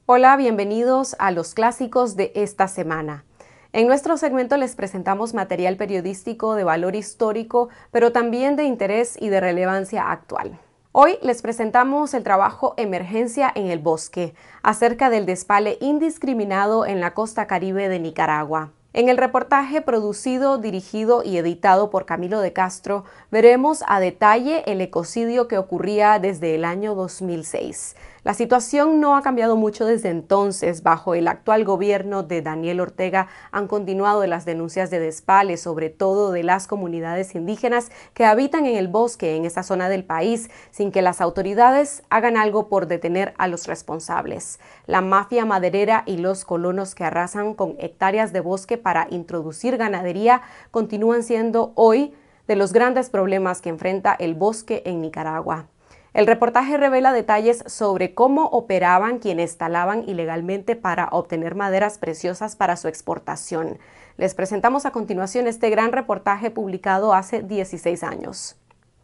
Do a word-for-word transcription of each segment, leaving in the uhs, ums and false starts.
Hola, bienvenidos a los clásicos de esta semana. En nuestro segmento les presentamos material periodístico de valor histórico, pero también de interés y de relevancia actual. Hoy les presentamos el trabajo Emergencia en el Bosque, acerca del despale indiscriminado en la costa caribe de Nicaragua. En el reportaje producido, dirigido y editado por Camilo de Castro, veremos a detalle el ecocidio que ocurría desde el año dos mil seis. La situación no ha cambiado mucho desde entonces. Bajo el actual gobierno de Daniel Ortega han continuado las denuncias de despale, sobre todo de las comunidades indígenas que habitan en el bosque en esa zona del país, sin que las autoridades hagan algo por detener a los responsables. La mafia maderera y los colonos que arrasan con hectáreas de bosque para introducir ganadería continúan siendo hoy de los grandes problemas que enfrenta el bosque en Nicaragua. El reportaje revela detalles sobre cómo operaban quienes talaban ilegalmente para obtener maderas preciosas para su exportación. Les presentamos a continuación este gran reportaje publicado hace dieciséis años.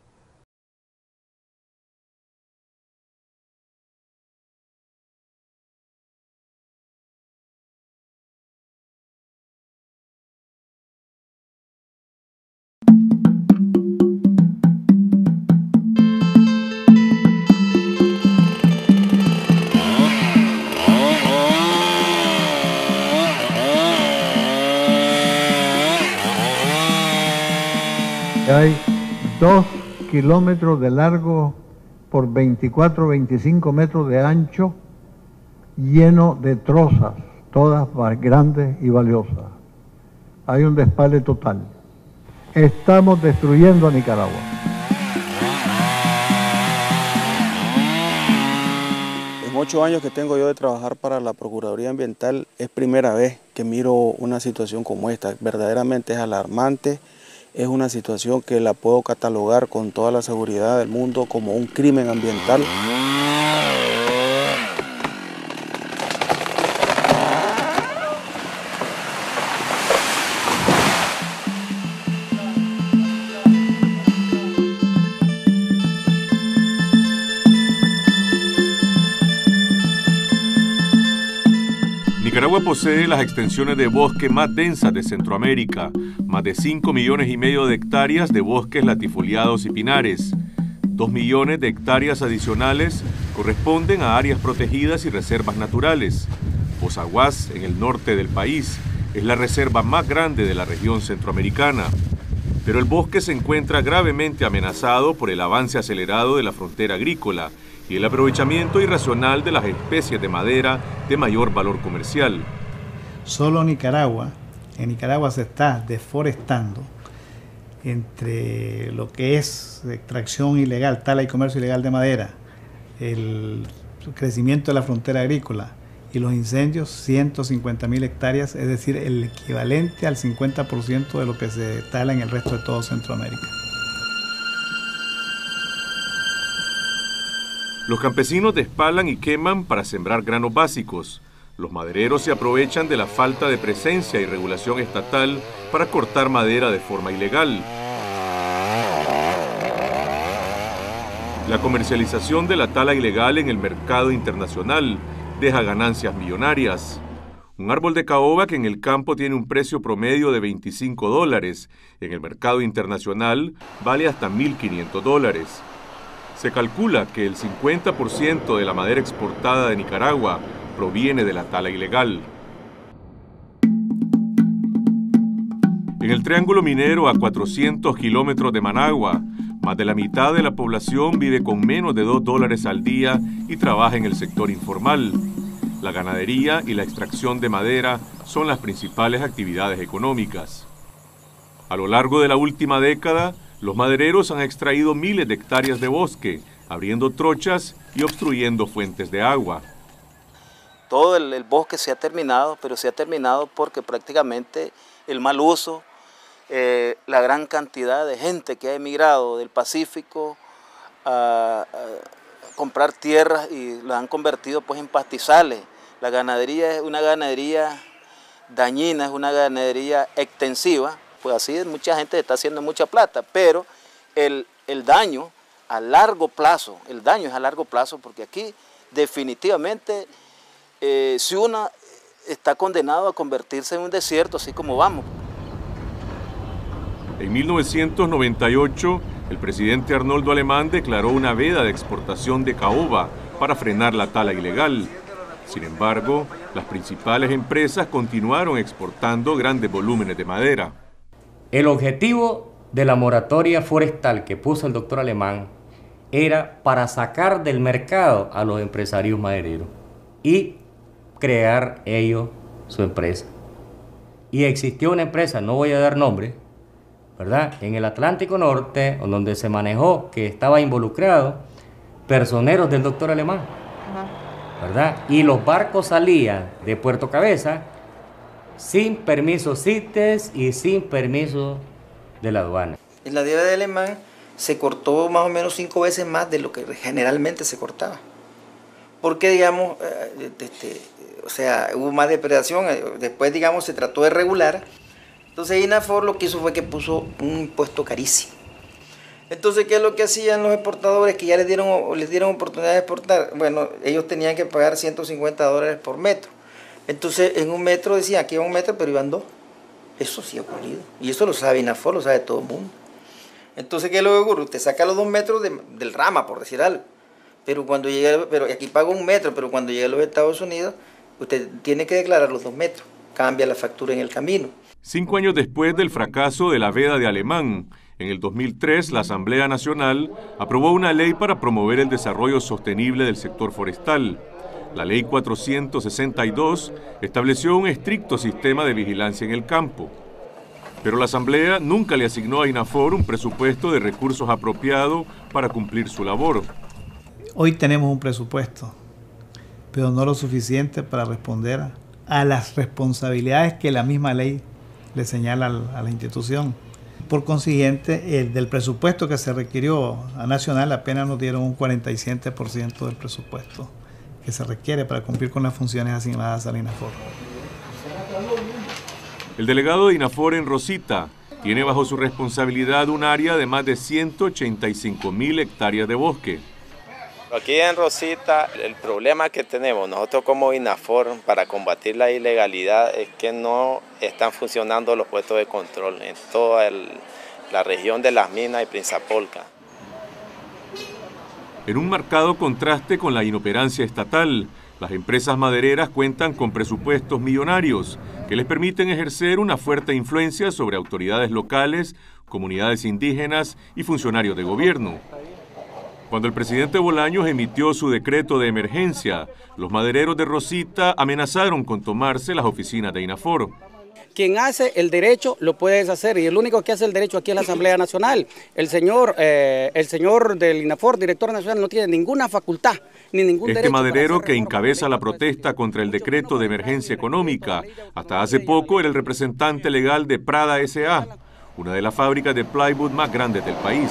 Hay dos kilómetros de largo por veinticuatro, veinticinco metros de ancho, lleno de trozas, todas grandes y valiosas. Hay un despale total. Estamos destruyendo a Nicaragua. En ocho años que tengo yo de trabajar para la Procuraduría Ambiental, es primera vez que miro una situación como esta. Verdaderamente es alarmante. Es una situación que la puedo catalogar con toda la seguridad del mundo como un crimen ambiental. Nicaragua posee las extensiones de bosque más densas de Centroamérica, más de cinco millones y medio de hectáreas de bosques latifoliados y pinares. dos millones de hectáreas adicionales corresponden a áreas protegidas y reservas naturales. Pozaguas, en el norte del país, es la reserva más grande de la región centroamericana. Pero el bosque se encuentra gravemente amenazado por el avance acelerado de la frontera agrícola y el aprovechamiento irracional de las especies de madera de mayor valor comercial. Solo Nicaragua, en Nicaragua se está deforestando entre lo que es extracción ilegal, tala y comercio ilegal de madera, el crecimiento de la frontera agrícola y los incendios, ciento cincuenta mil hectáreas, es decir, el equivalente al cincuenta por ciento de lo que se tala en el resto de todo Centroamérica. Los campesinos despalan y queman para sembrar granos básicos. Los madereros se aprovechan de la falta de presencia y regulación estatal para cortar madera de forma ilegal. La comercialización de la tala ilegal en el mercado internacional deja ganancias millonarias. Un árbol de caoba que en el campo tiene un precio promedio de veinticinco dólares, en el mercado internacional vale hasta mil quinientos dólares. Se calcula que el cincuenta por ciento de la madera exportada de Nicaragua proviene de la tala ilegal. En el Triángulo Minero, a cuatrocientos kilómetros de Managua, más de la mitad de la población vive con menos de dos dólares al día y trabaja en el sector informal. La ganadería y la extracción de madera son las principales actividades económicas. A lo largo de la última década, los madereros han extraído miles de hectáreas de bosque, abriendo trochas y obstruyendo fuentes de agua. Todo el, el bosque se ha terminado, pero se ha terminado porque prácticamente el mal uso, eh, la gran cantidad de gente que ha emigrado del Pacífico a, a comprar tierras y las han convertido pues en pastizales. La ganadería es una ganadería dañina, es una ganadería extensiva. Pues así mucha gente está haciendo mucha plata, pero el, el daño a largo plazo, el daño es a largo plazo porque aquí definitivamente eh, Ciuna está condenado a convertirse en un desierto, así como vamos. En mil novecientos noventa y ocho, el presidente Arnoldo Alemán declaró una veda de exportación de caoba para frenar la tala ilegal. Sin embargo, las principales empresas continuaron exportando grandes volúmenes de madera. El objetivo de la moratoria forestal que puso el doctor Alemán era para sacar del mercado a los empresarios madereros y crear ellos su empresa. Y existió una empresa, no voy a dar nombre, ¿verdad?, en el Atlántico Norte, donde se manejó que estaba involucrado personeros del doctor Alemán, ¿verdad? Y los barcos salían de Puerto Cabeza sin permiso CITES y sin permiso de la aduana. En la deuda de Alemán se cortó más o menos cinco veces más de lo que generalmente se cortaba. Porque, digamos, eh, este, o sea, hubo más depredación, después, digamos, se trató de regular. Entonces INAFOR lo que hizo fue que puso un impuesto carísimo. Entonces, ¿qué es lo que hacían los exportadores que ya les dieron, les dieron oportunidad de exportar? Bueno, ellos tenían que pagar ciento cincuenta dólares por metro. Entonces, en un metro decían, aquí iba un metro, pero iban dos. Eso sí ha ocurrido. Y eso lo sabe INAFOR, lo sabe todo el mundo. Entonces, ¿qué es lo que ocurre? Usted saca los dos metros de, del rama, por decir algo. Pero cuando llegue, pero aquí paga un metro, pero cuando llegue a los Estados Unidos, usted tiene que declarar los dos metros. Cambia la factura en el camino. Cinco años después del fracaso de la veda de Alemán, en el dos mil tres, la Asamblea Nacional aprobó una ley para promover el desarrollo sostenible del sector forestal. La Ley cuatrocientos sesenta y dos estableció un estricto sistema de vigilancia en el campo. Pero la Asamblea nunca le asignó a INAFOR un presupuesto de recursos apropiado para cumplir su labor. Hoy tenemos un presupuesto, pero no lo suficiente para responder a, a las responsabilidades que la misma ley le señala a la institución. Por consiguiente, el del presupuesto que se requirió a Nacional apenas nos dieron un cuarenta y siete por ciento del presupuesto que se requiere para cumplir con las funciones asignadas al INAFOR. El delegado de INAFOR en Rosita tiene bajo su responsabilidad un área de más de ciento ochenta y cinco mil hectáreas de bosque. Aquí en Rosita, el problema que tenemos nosotros como INAFOR para combatir la ilegalidad es que no están funcionando los puestos de control en toda el, la región de Las Minas y Prinzapolca. En un marcado contraste con la inoperancia estatal, las empresas madereras cuentan con presupuestos millonarios que les permiten ejercer una fuerte influencia sobre autoridades locales, comunidades indígenas y funcionarios de gobierno. Cuando el presidente Bolaños emitió su decreto de emergencia, los madereros de Rosita amenazaron con tomarse las oficinas de INAFOR. Quien hace el derecho lo puede deshacer y el único que hace el derecho aquí es la Asamblea Nacional. El señor, eh, el señor del INAFOR, director nacional, no tiene ninguna facultad ni ningún derecho. Este maderero que encabeza la protesta contra el decreto de emergencia económica, hasta hace poco era el representante legal de Prada S A, una de las fábricas de plywood más grandes del país.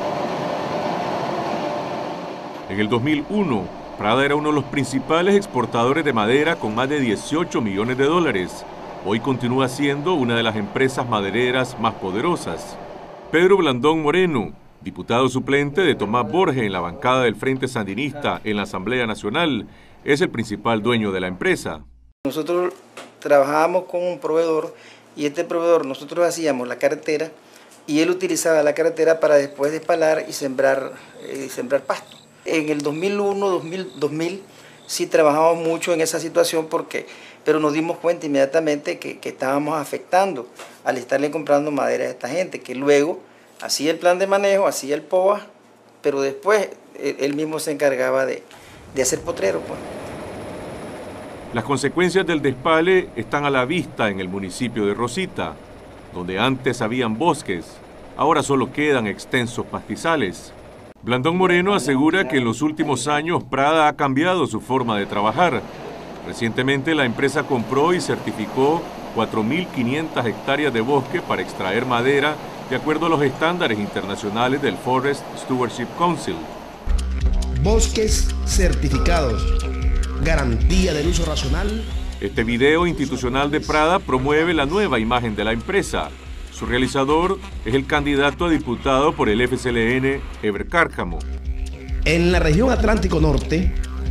En el dos mil uno, Prada era uno de los principales exportadores de madera con más de dieciocho millones de dólares. Hoy continúa siendo una de las empresas madereras más poderosas. Pedro Blandón Moreno, diputado suplente de Tomás Borges en la bancada del Frente Sandinista en la Asamblea Nacional, es el principal dueño de la empresa. Nosotros trabajábamos con un proveedor y este proveedor, nosotros hacíamos la carretera y él utilizaba la carretera para después despalar y sembrar, eh, sembrar pasto. En el dos mil uno, dos mil, dos mil sí trabajamos mucho en esa situación, porque, pero nos dimos cuenta inmediatamente que, que estábamos afectando al estarle comprando madera a esta gente, que luego hacía el plan de manejo, hacía el P O A, pero después él, él mismo se encargaba de, de hacer potrero, pues. Las consecuencias del despale están a la vista en el municipio de Rosita, donde antes habían bosques, ahora solo quedan extensos pastizales. Blandón Moreno asegura que en los últimos años Prada ha cambiado su forma de trabajar. Recientemente la empresa compró y certificó cuatro mil quinientas hectáreas de bosque para extraer madera de acuerdo a los estándares internacionales del Forest Stewardship Council. Bosques certificados, garantía del uso racional. Este video institucional de Prada promueve la nueva imagen de la empresa. Su realizador es el candidato a diputado por el F C L N, Eber Cárcamo. En la región Atlántico Norte,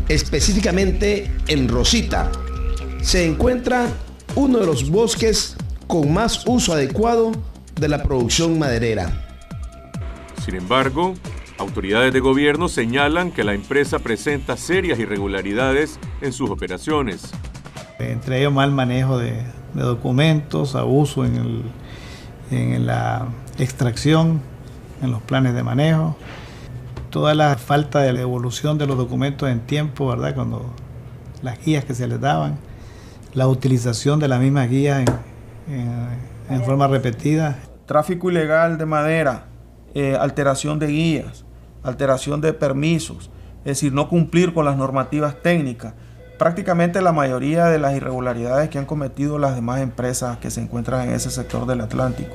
Específicamente en Rosita se encuentra uno de los bosques con más uso adecuado de la producción maderera. Sin embargo, autoridades de gobierno señalan que la empresa presenta serias irregularidades en sus operaciones. Entre ellos mal manejo de, de documentos, abuso en, el, en la extracción, en los planes de manejo, toda la falta de devolución de los documentos en tiempo, ¿verdad? Cuando las guías que se les daban, la utilización de las mismas guías en, en, en forma repetida. Tráfico ilegal de madera, eh, alteración de guías, alteración de permisos, es decir, no cumplir con las normativas técnicas. Prácticamente la mayoría de las irregularidades que han cometido las demás empresas que se encuentran en ese sector del Atlántico.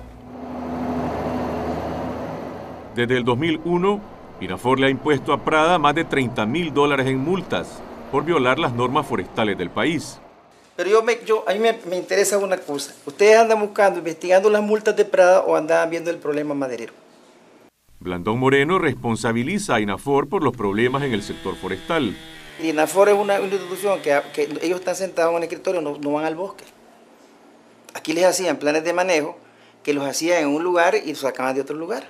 Desde el dos mil uno, INAFOR le ha impuesto a Prada más de treinta mil dólares en multas por violar las normas forestales del país. Pero yo, me, yo a mí me, me interesa una cosa. ¿Ustedes andan buscando, investigando las multas de Prada o andaban viendo el problema maderero? Blandón Moreno responsabiliza a INAFOR por los problemas en el sector forestal. INAFOR es una institución que, que ellos están sentados en el escritorio, no, no van al bosque. Aquí les hacían planes de manejo que los hacían en un lugar y los sacaban de otro lugar.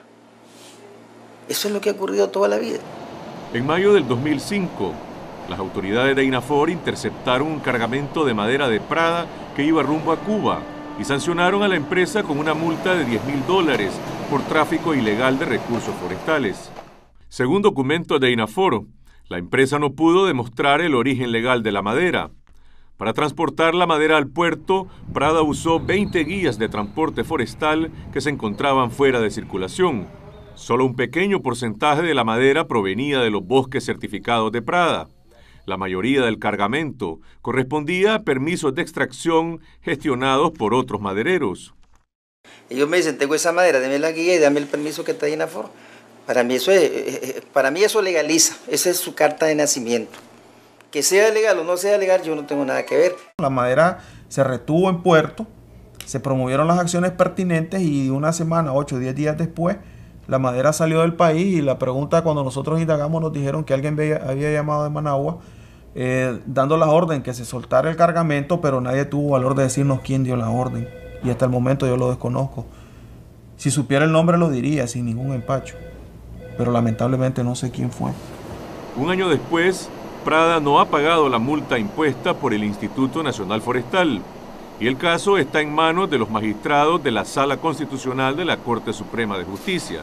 Eso es lo que ha ocurrido toda la vida. En mayo del dos mil cinco, las autoridades de INAFOR interceptaron un cargamento de madera de Prada que iba rumbo a Cuba y sancionaron a la empresa con una multa de diez mil dólares por tráfico ilegal de recursos forestales. Según documentos de INAFOR, la empresa no pudo demostrar el origen legal de la madera. Para transportar la madera al puerto, Prada usó veinte guías de transporte forestal que se encontraban fuera de circulación. Solo un pequeño porcentaje de la madera provenía de los bosques certificados de Prada. La mayoría del cargamento correspondía a permisos de extracción gestionados por otros madereros. Ellos me dicen, tengo esa madera, deme la guía y dame el permiso que está ahí en INAFOR. Para mí eso es, para mí eso legaliza, esa es su carta de nacimiento. Que sea legal o no sea legal, yo no tengo nada que ver. La madera se retuvo en puerto, se promovieron las acciones pertinentes y una semana, ocho o diez días después, la madera salió del país y la pregunta cuando nosotros indagamos nos dijeron que alguien había llamado de Managua eh, dando la orden que se soltara el cargamento, pero nadie tuvo valor de decirnos quién dio la orden y hasta el momento yo lo desconozco. Si supiera el nombre lo diría sin ningún empacho, pero lamentablemente no sé quién fue. Un año después, Prada no ha pagado la multa impuesta por el Instituto Nacional Forestal y el caso está en manos de los magistrados de la Sala Constitucional de la Corte Suprema de Justicia.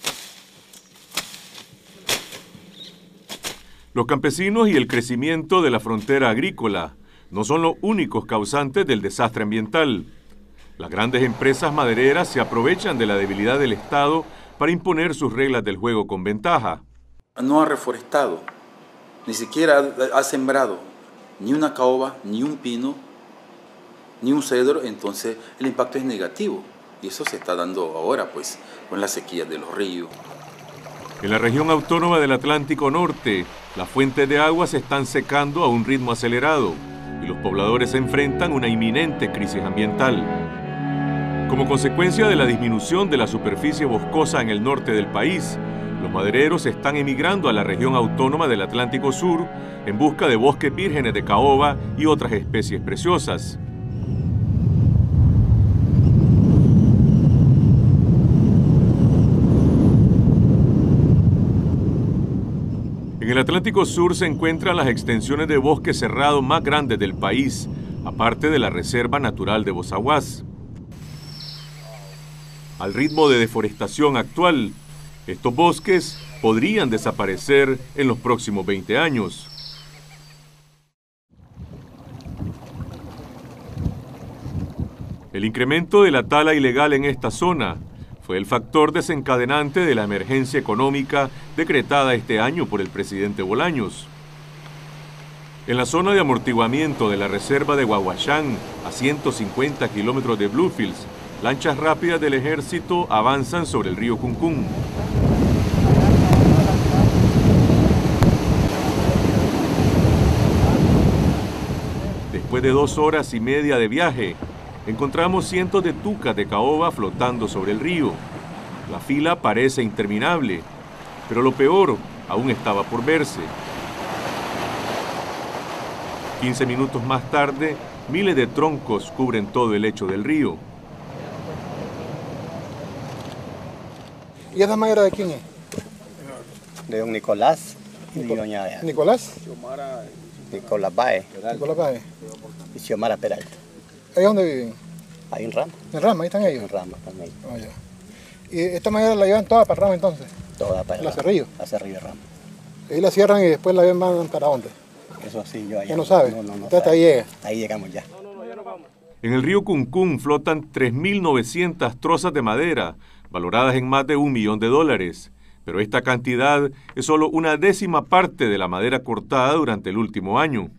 Los campesinos y el crecimiento de la frontera agrícola no son los únicos causantes del desastre ambiental. Las grandes empresas madereras se aprovechan de la debilidad del Estado para imponer sus reglas del juego con ventaja. No ha reforestado, ni siquiera ha, ha sembrado ni una caoba, ni un pino, ni un cedro, entonces el impacto es negativo. Y eso se está dando ahora, pues, con las sequías de los ríos. En la región autónoma del Atlántico Norte, las fuentes de agua se están secando a un ritmo acelerado y los pobladores se enfrentan a una inminente crisis ambiental. Como consecuencia de la disminución de la superficie boscosa en el norte del país, los madereros están emigrando a la región autónoma del Atlántico Sur en busca de bosques vírgenes de caoba y otras especies preciosas. En el Atlántico Sur se encuentran las extensiones de bosque cerrado más grandes del país, aparte de la Reserva Natural de Bozaguas. Al ritmo de deforestación actual, estos bosques podrían desaparecer en los próximos veinte años. El incremento de la tala ilegal en esta zona fue el factor desencadenante de la emergencia económica decretada este año por el presidente Bolaños. En la zona de amortiguamiento de la reserva de Guaguachán, a ciento cincuenta kilómetros de Bluefields, lanchas rápidas del ejército avanzan sobre el río Cuncún. Después de dos horas y media de viaje, encontramos cientos de tucas de caoba flotando sobre el río. La fila parece interminable, pero lo peor aún estaba por verse. quince minutos más tarde, miles de troncos cubren todo el lecho del río. ¿Y esa madera de quién es? De don Nicolás y de doña ¿Nicolás? Nicolás Baez. Nicolás Baez. Y Xiomara Peralta. ¿Ahí dónde viven? Ahí en Rama. ¿En Rama? ¿Ahí están ellos? En Rama están ellos. Oh, ya. ¿Y esta madera la llevan toda para Rama entonces? Toda para ¿La Rama. Cerrillo? La Cerrillo Rama. Ahí la cierran y después la llevan para dónde? Eso sí, yo allá. ¿Ya no sabe? No, no, no Entonces ahí llega. Ahí llegamos ya. En el río Cuncún flotan tres mil novecientas trozas de madera, valoradas en más de un millón de dólares. Pero esta cantidad es solo una décima parte de la madera cortada durante el último año.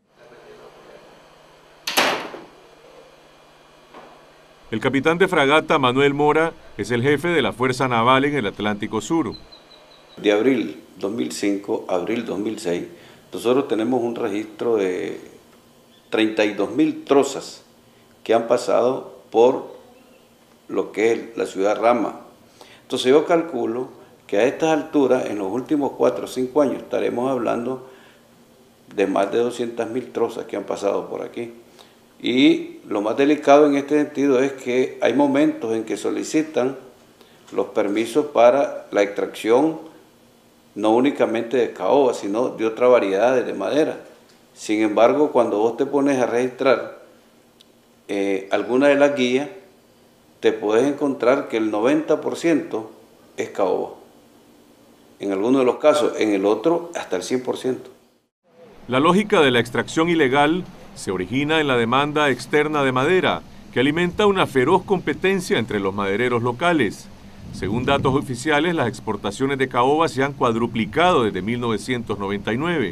El capitán de fragata Manuel Mora es el jefe de la Fuerza Naval en el Atlántico Sur. De abril dos mil cinco a abril dos mil seis, nosotros tenemos un registro de treinta y dos mil trozas que han pasado por lo que es la ciudad Rama. Entonces yo calculo que a estas alturas, en los últimos cuatro o cinco años, estaremos hablando de más de doscientas mil trozas que han pasado por aquí. Y lo más delicado en este sentido es que hay momentos en que solicitan los permisos para la extracción no únicamente de caoba, sino de otra variedad de madera. Sin embargo, cuando vos te pones a registrar eh, alguna de las guías, te puedes encontrar que el noventa por ciento es caoba. En alguno de los casos, en el otro hasta el cien por ciento. La lógica de la extracción ilegal se origina en la demanda externa de madera, que alimenta una feroz competencia entre los madereros locales. Según datos oficiales, las exportaciones de caoba se han cuadruplicado desde mil novecientos noventa y nueve.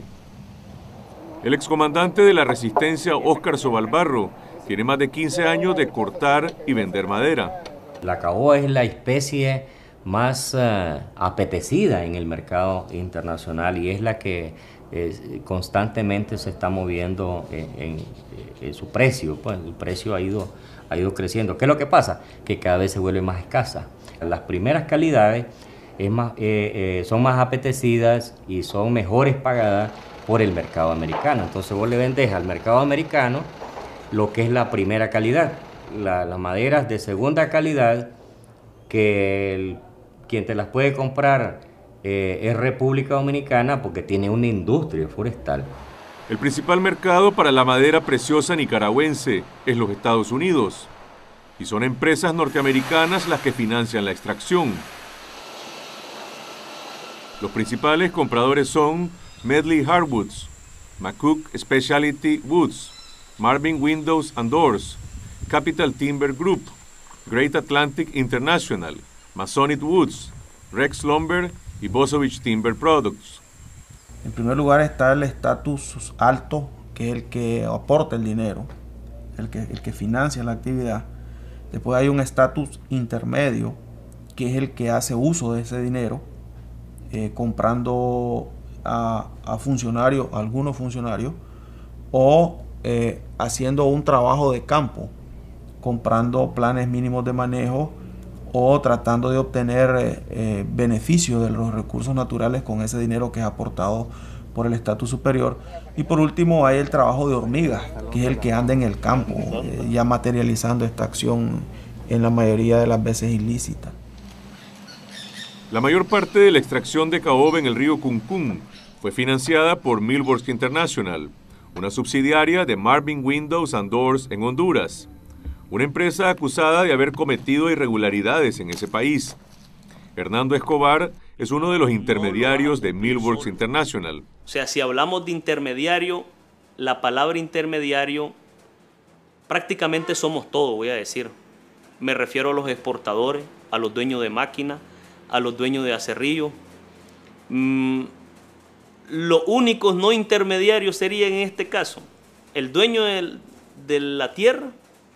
El excomandante de la Resistencia, Óscar Sobalbarro, tiene más de quince años de cortar y vender madera. La caoba es la especie más uh, apetecida en el mercado internacional y es la que eh, constantemente se está moviendo en, en, en su precio. Pues el precio ha ido, ha ido creciendo. ¿Qué es lo que pasa? Que cada vez se vuelve más escasa. Las primeras calidades es más, eh, eh, son más apetecidas y son mejores pagadas por el mercado americano. Entonces vos le vendés al mercado americano lo que es la primera calidad. La, las maderas de segunda calidad, que el, quien te las puede comprar eh, es República Dominicana porque tiene una industria forestal. El principal mercado para la madera preciosa nicaragüense es los Estados Unidos, y son empresas norteamericanas las que financian la extracción. Los principales compradores son Medley Hardwoods, McCook Specialty Woods, Marvin Windows and Doors, Capital Timber Group, Great Atlantic International, Masonic Woods, Rex Lumber y Bosovich Timber Products. En primer lugar está el estatus alto, que es el que aporta el dinero, el que, el que financia la actividad. Después hay un estatus intermedio, que es el que hace uso de ese dinero, eh, comprando a, a funcionarios, a algunos funcionarios, o eh, haciendo un trabajo de campo, comprando planes mínimos de manejo o tratando de obtener eh, eh, beneficios de los recursos naturales con ese dinero que es aportado por el estatus superior. Y por último hay el trabajo de hormigas, que es el que anda en el campo, eh, ya materializando esta acción en la mayoría de las veces ilícita. La mayor parte de la extracción de caoba en el río Cuncún fue financiada por Millworks International, una subsidiaria de Marvin Windows and Doors en Honduras, una empresa acusada de haber cometido irregularidades en ese país. Hernando Escobar es uno de los intermediarios de Millworks International. O sea, si hablamos de intermediario, la palabra intermediario prácticamente somos todo, voy a decir. Me refiero a los exportadores, a los dueños de máquinas, a los dueños de aserrillos. Mm, los únicos no intermediarios serían en este caso el dueño del, de la tierra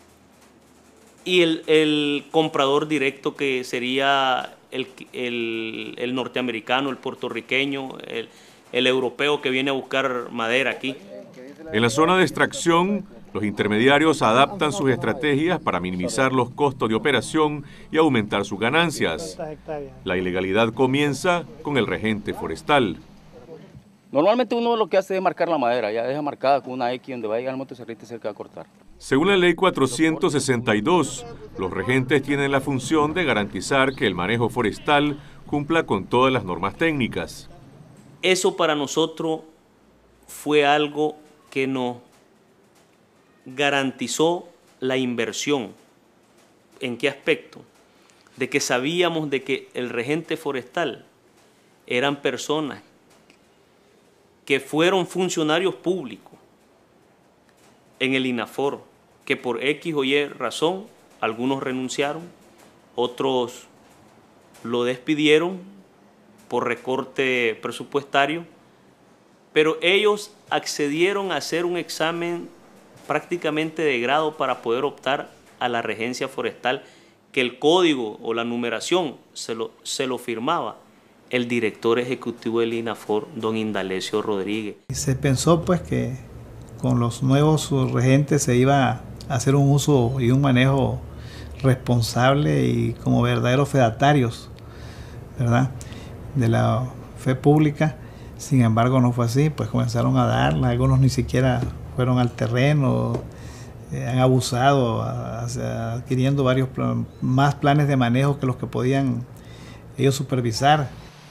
y el, el comprador directo, que sería el, el, el norteamericano, el puertorriqueño, el, el europeo que viene a buscar madera aquí. En la zona de extracción, los intermediarios adaptan sus estrategias para minimizar los costos de operación y aumentar sus ganancias. La ilegalidad comienza con el regente forestal. Normalmente uno lo que hace es marcar la madera, ya deja marcada con una X donde va a llegar el motosierrista y se va a cortar. Según la ley cuatrocientos sesenta y dos, los regentes tienen la función de garantizar que el manejo forestal cumpla con todas las normas técnicas. Eso para nosotros fue algo que nos garantizó la inversión. ¿En qué aspecto? De que sabíamos de que el regente forestal eran personas que fueron funcionarios públicos en el INAFOR, que por X o Y razón, algunos renunciaron, otros lo despidieron por recorte presupuestario, pero ellos accedieron a hacer un examen prácticamente de grado para poder optar a la regencia forestal, que el código o la numeración se lo, se lo firmaba el director ejecutivo del INAFOR, don Indalecio Rodríguez. Se pensó pues que con los nuevos regentes se iba a hacer un uso y un manejo responsable y como verdaderos fedatarios, ¿verdad?, de la fe pública. Sin embargo, no fue así, pues comenzaron a darla, algunos ni siquiera fueron al terreno, eh, han abusado, a, a, adquiriendo varios plan, más planes de manejo que los que podían ellos supervisar.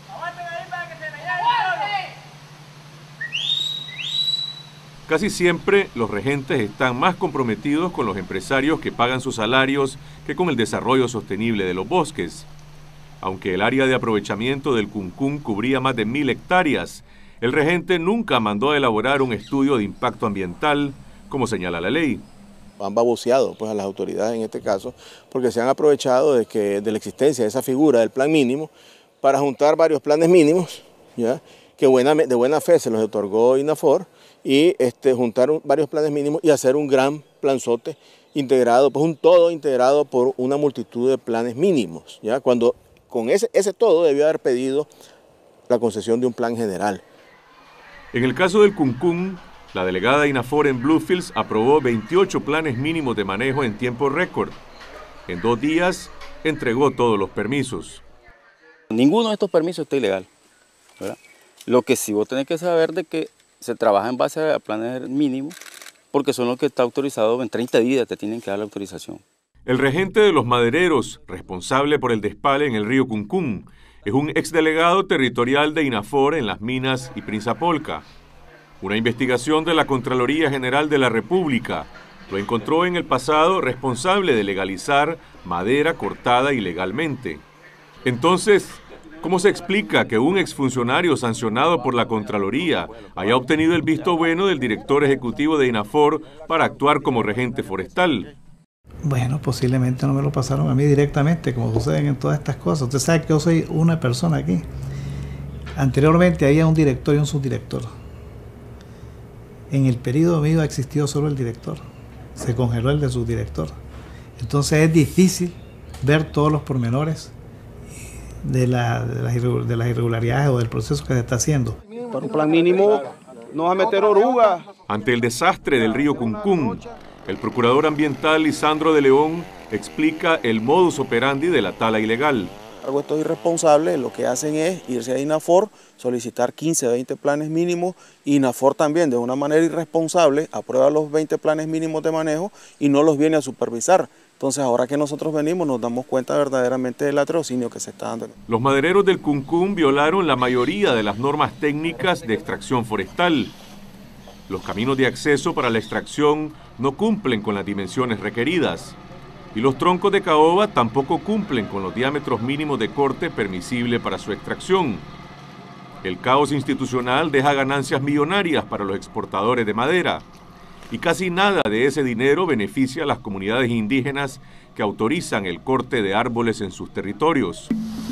Casi siempre los regentes están más comprometidos con los empresarios que pagan sus salarios que con el desarrollo sostenible de los bosques. Aunque el área de aprovechamiento del Cuncún cubría más de mil hectáreas, el regente nunca mandó a elaborar un estudio de impacto ambiental, como señala la ley. Han baboseado pues, a las autoridades en este caso, porque se han aprovechado de, que, de la existencia de esa figura del plan mínimo para juntar varios planes mínimos, ¿ya?, que buena, de buena fe se los otorgó INAFOR, y este, juntar un, varios planes mínimos y hacer un gran planzote integrado, pues un todo integrado por una multitud de planes mínimos, ¿ya?, cuando con ese, ese todo debió haber pedido la concesión de un plan general. En el caso del Cuncún, la delegada INAFOR en Bluefields aprobó veintiocho planes mínimos de manejo en tiempo récord. En dos días entregó todos los permisos. Ninguno de estos permisos está ilegal, ¿verdad? Lo que sí vos tenés que saber de que se trabaja en base a planes mínimos, porque son los que está autorizado en treinta días, te tienen que dar la autorización. El regente de los madereros, responsable por el despale en el río Cuncún, es un exdelegado territorial de INAFOR en Las Minas y Prinzapolca. Una investigación de la Contraloría General de la República lo encontró en el pasado responsable de legalizar madera cortada ilegalmente. Entonces, ¿cómo se explica que un exfuncionario sancionado por la Contraloría haya obtenido el visto bueno del director ejecutivo de INAFOR para actuar como regente forestal? Bueno, posiblemente no me lo pasaron a mí directamente, como suceden en todas estas cosas. Usted sabe que yo soy una persona aquí. Anteriormente había un director y un subdirector. En el periodo mío ha existido solo el director. Se congeló el de subdirector. Entonces es difícil ver todos los pormenores de, la, de, las, de las irregularidades o del proceso que se está haciendo. Para un plan mínimo no va a meter orugas. Ante el desastre del río Cuncún, el procurador ambiental Lisandro de León explica el modus operandi de la tala ilegal. Estos irresponsables lo que hacen es irse a INAFOR, solicitar quince, veinte planes mínimos. INAFOR también de una manera irresponsable aprueba los veinte planes mínimos de manejo y no los viene a supervisar. Entonces ahora que nosotros venimos nos damos cuenta verdaderamente del latrocinio que se está dando. Los madereros del Cuncún violaron la mayoría de las normas técnicas de extracción forestal. Los caminos de acceso para la extracción no cumplen con las dimensiones requeridas y los troncos de caoba tampoco cumplen con los diámetros mínimos de corte permisible para su extracción. El caos institucional deja ganancias millonarias para los exportadores de madera y casi nada de ese dinero beneficia a las comunidades indígenas que autorizan el corte de árboles en sus territorios.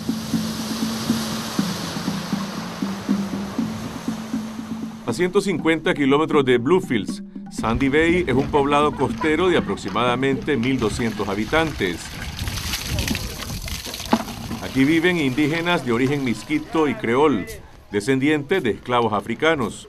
A ciento cincuenta kilómetros de Bluefields, Sandy Bay es un poblado costero de aproximadamente mil doscientos habitantes. Aquí viven indígenas de origen misquito y creol, descendientes de esclavos africanos.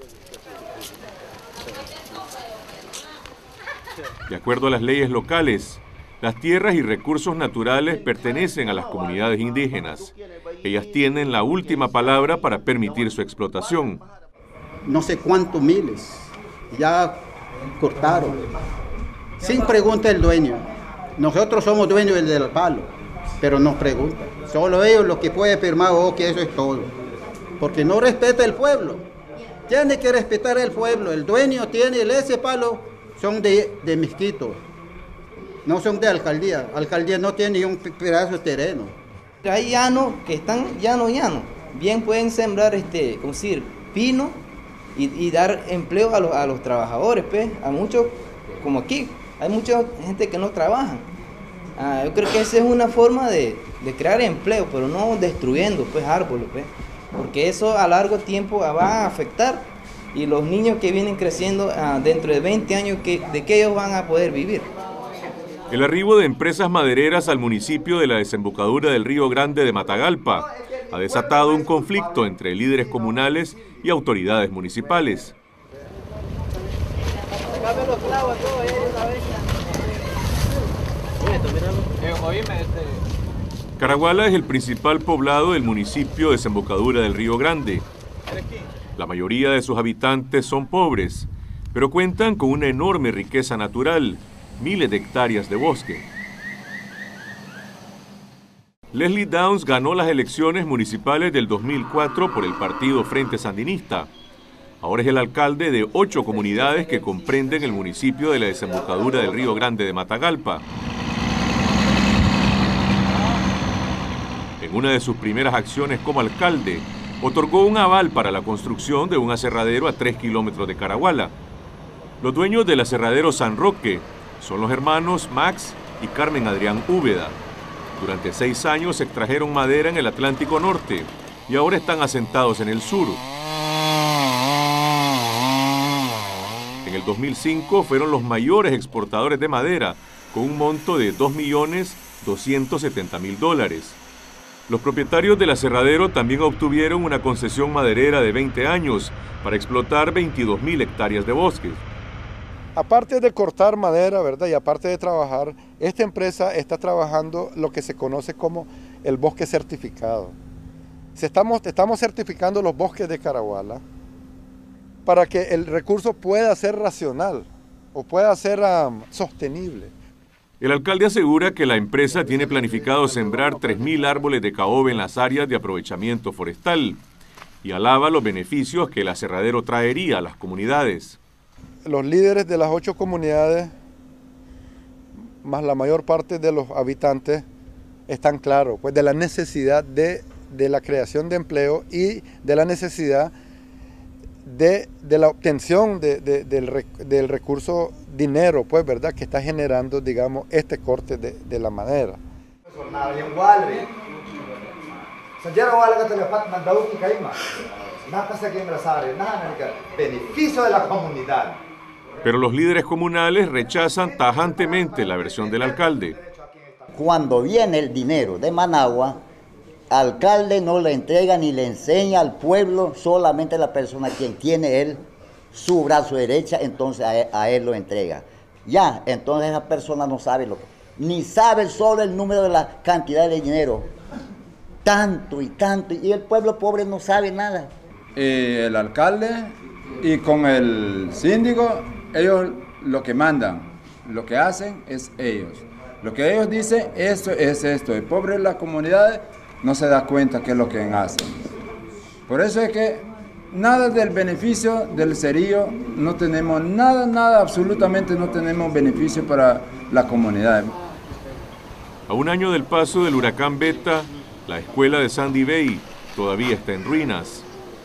De acuerdo a las leyes locales, las tierras y recursos naturales pertenecen a las comunidades indígenas. Ellas tienen la última palabra para permitir su explotación. no sé cuántos miles, ya cortaron, sin pregunta el dueño. Nosotros somos dueños del, del palo, pero nos preguntan. Solo ellos lo que pueden firmar, oh, que eso es todo. Porque no respeta el pueblo. Tiene que respetar el pueblo. El dueño tiene ese palo, son de, de Misquito. No son de alcaldía. Alcaldía no tiene ni un pedazo de terreno. Hay llanos que están llano, llano. Bien pueden sembrar, este, como decir, pino y, y dar empleo a los, a los trabajadores, pues, a muchos, como aquí. Hay mucha gente que no trabaja. Ah, yo creo que esa es una forma de, de crear empleo, pero no destruyendo pues árboles, pues, porque eso a largo tiempo va a afectar y los niños que vienen creciendo ah, dentro de veinte años, que, ¿de qué ellos van a poder vivir? El arribo de empresas madereras al municipio de la desembocadura del Río Grande de Matagalpa ha desatado un conflicto entre líderes comunales y autoridades municipales. Caraguala es el principal poblado del municipio de desembocadura del Río Grande. La mayoría de sus habitantes son pobres, pero cuentan con una enorme riqueza natural, miles de hectáreas de bosque. Leslie Downs ganó las elecciones municipales del dos mil cuatro por el partido Frente Sandinista. Ahora es el alcalde de ocho comunidades que comprenden el municipio de la desembocadura del Río Grande de Matagalpa. En una de sus primeras acciones como alcalde, otorgó un aval para la construcción de un aserradero a tres kilómetros de Caraguala. Los dueños del aserradero San Roque son los hermanos Max y Carmen Adrián Úbeda. Durante seis años extrajeron madera en el Atlántico Norte y ahora están asentados en el sur. En el dos mil cinco fueron los mayores exportadores de madera, con un monto de dos millones doscientos setenta mil dólares. Los propietarios del aserradero también obtuvieron una concesión maderera de veinte años para explotar veintidós mil hectáreas de bosques. Aparte de cortar madera, ¿verdad? Y aparte de trabajar, esta empresa está trabajando lo que se conoce como el bosque certificado. Se estamos, estamos certificando los bosques de Caraguala para que el recurso pueda ser racional o pueda ser um, sostenible. El alcalde asegura que la empresa tiene planificado sembrar tres mil árboles de caoba en las áreas de aprovechamiento forestal y alaba los beneficios que el aserradero traería a las comunidades. Los líderes de las ocho comunidades, más la mayor parte de los habitantes, están claros pues, de la necesidad de, de la creación de empleo y de la necesidad de, de la obtención de, de, del, del recurso dinero, pues, ¿verdad?, que está generando, digamos, este corte de, de la madera. Beneficio de la comunidad. Pero los líderes comunales rechazan tajantemente la versión del alcalde. Cuando viene el dinero de Managua, al alcalde no le entrega ni le enseña al pueblo, solamente la persona quien tiene él su brazo derecha, entonces a él, a él lo entrega. Ya, entonces esa persona no sabe lo que, ni sabe solo el número de la cantidad de dinero. Tanto y tanto, y el pueblo pobre no sabe nada. Y el alcalde y con el síndico, ellos lo que mandan, lo que hacen es ellos. Lo que ellos dicen, esto es esto. El pobre de las comunidades no se da cuenta qué es lo que hacen. Por eso es que nada del beneficio del cerillo, no tenemos nada, nada, absolutamente no tenemos beneficio para la comunidad. A un año del paso del huracán Beta, la escuela de Sandy Bay todavía está en ruinas.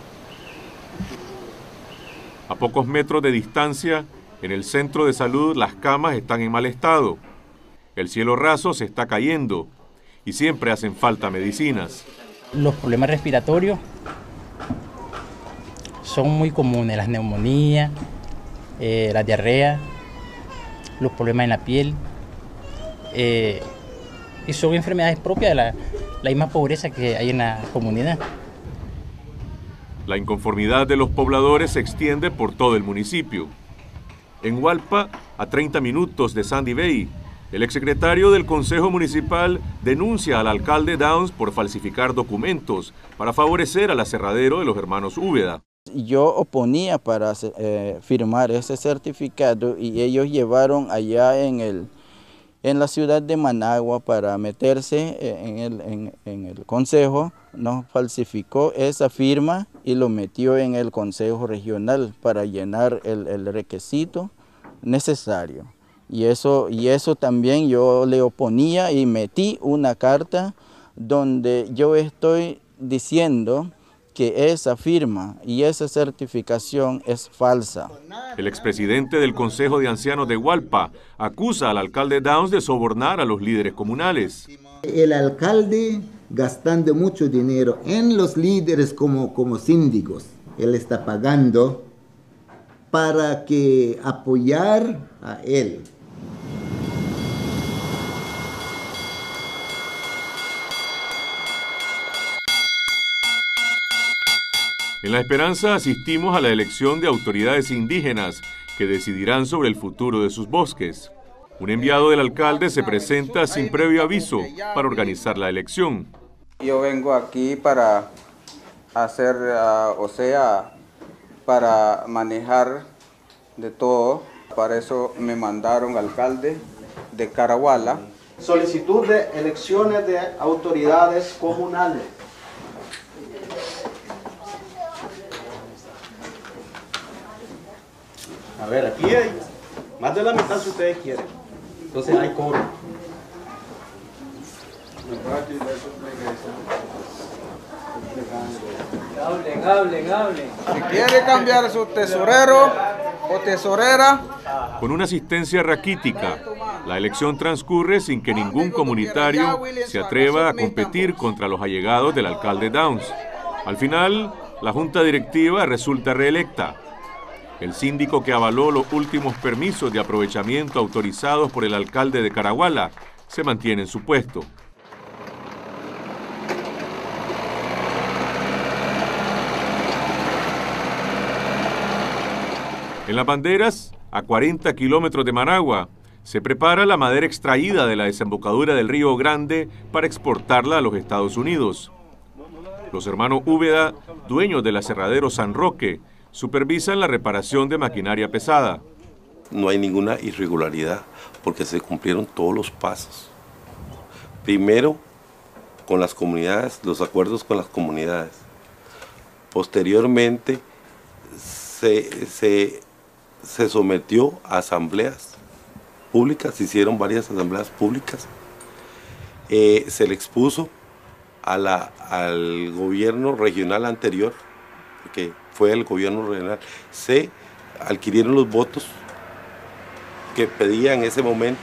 A pocos metros de distancia, en el centro de salud, las camas están en mal estado. El cielo raso se está cayendo y siempre hacen falta medicinas. Los problemas respiratorios son muy comunes, las neumonías, eh, la diarrea, los problemas en la piel, eh, y son enfermedades propias de la, la misma pobreza que hay en la comunidad. La inconformidad de los pobladores se extiende por todo el municipio. En Hualpa, a treinta minutos de Sandy Bay, el exsecretario del Consejo Municipal denuncia al alcalde Downs por falsificar documentos para favorecer al aserradero de los hermanos Úbeda. Yo oponía para eh, firmar ese certificado y ellos llevaron allá en, el, en la ciudad de Managua para meterse en el, en, en el consejo, nos falsificó esa firma y lo metió en el consejo regional para llenar el, el requisito necesario. Y eso, y eso también yo le oponía y metí una carta donde yo estoy diciendo que esa firma y esa certificación es falsa. El expresidente del Consejo de Ancianos de Hualpa acusa al alcalde Downs de sobornar a los líderes comunales. El alcalde gastando mucho dinero en los líderes como, como síndicos. Él está pagando para que apoyar a él. En La Esperanza asistimos a la elección de autoridades indígenas que decidirán sobre el futuro de sus bosques. Un enviado del alcalde se presenta sin previo aviso para organizar la elección. Yo vengo aquí para hacer, uh, o sea, para manejar de todo. Para eso me mandaron alcalde de Caraguala. Solicitud de elecciones de autoridades comunales. A ver, aquí hay más de la mitad si ustedes quieren. Entonces hay coro. Hablen, hablen, hablen. Si quiere cambiar su tesorero o tesorera. Con una asistencia raquítica, la elección transcurre sin que ningún comunitario se atreva a competir contra los allegados del alcalde Downs. Al final, la junta directiva resulta reelecta. El síndico que avaló los últimos permisos de aprovechamiento autorizados por el alcalde de Caraguala se mantiene en su puesto. En Las Banderas, a cuarenta kilómetros de Managua, se prepara la madera extraída de la desembocadura del Río Grande para exportarla a los Estados Unidos. Los hermanos Úbeda, dueños del aserradero San Roque, supervisan la reparación de maquinaria pesada. No hay ninguna irregularidad porque se cumplieron todos los pasos. Primero, con las comunidades, los acuerdos con las comunidades. Posteriormente, se, se, se sometió a asambleas públicas, se hicieron varias asambleas públicas. Eh, se le expuso a la, al gobierno regional anterior, porque fue el gobierno regional, se adquirieron los votos que pedía en ese momento.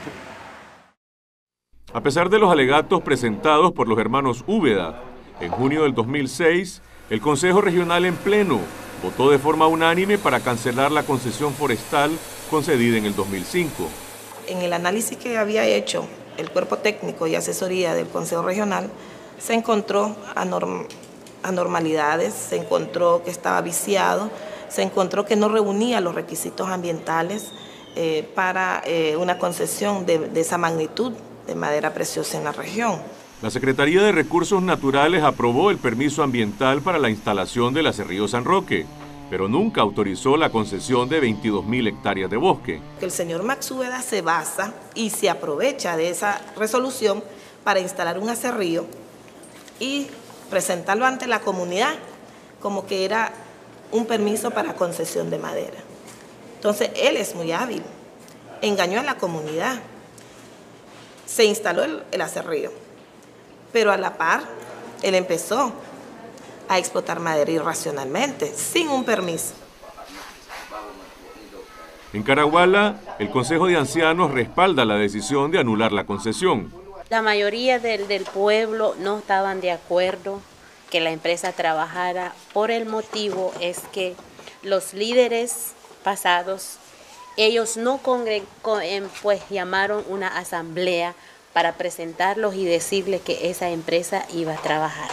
A pesar de los alegatos presentados por los hermanos Úbeda, en junio del dos mil seis, el Consejo Regional en pleno votó de forma unánime para cancelar la concesión forestal concedida en el dos mil cinco. En el análisis que había hecho el cuerpo técnico y asesoría del Consejo Regional, se encontró anorm anormalidades, se encontró que estaba viciado, se encontró que no reunía los requisitos ambientales eh, para eh, una concesión de, de esa magnitud de madera preciosa en la región. La Secretaría de Recursos Naturales aprobó el permiso ambiental para la instalación del aserrío San Roque, pero nunca autorizó la concesión de veintidós mil hectáreas de bosque. El señor Max Úbeda se basa y se aprovecha de esa resolución para instalar un aserrío y presentarlo ante la comunidad como que era un permiso para concesión de madera. Entonces, él es muy hábil, engañó a la comunidad, se instaló el, el aserrío, pero a la par, él empezó a explotar madera irracionalmente, sin un permiso. En Caraguala, el Consejo de Ancianos respalda la decisión de anular la concesión. La mayoría del, del pueblo no estaban de acuerdo que la empresa trabajara por el motivo es que los líderes pasados, ellos no congre pues llamaron una asamblea para presentarlos y decirles que esa empresa iba a trabajar.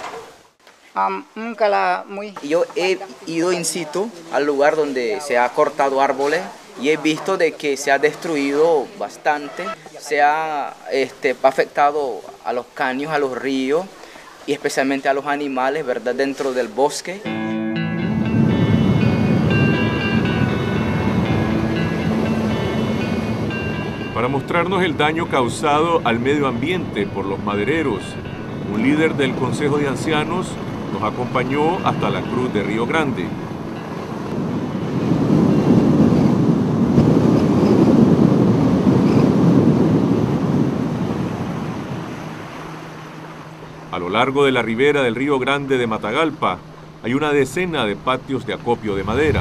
Yo he ido in situ al lugar donde se ha cortado árboles y he visto de que se ha destruido bastante, se ha este, afectado a los caños, a los ríos y especialmente a los animales, ¿verdad?, dentro del bosque. para mostrarnos el daño causado al medio ambiente por los madereros. Un líder del Consejo de Ancianos nos acompañó hasta la Cruz de Río Grande. A lo largo de la ribera del Río Grande de Matagalpa hay una decena de patios de acopio de madera.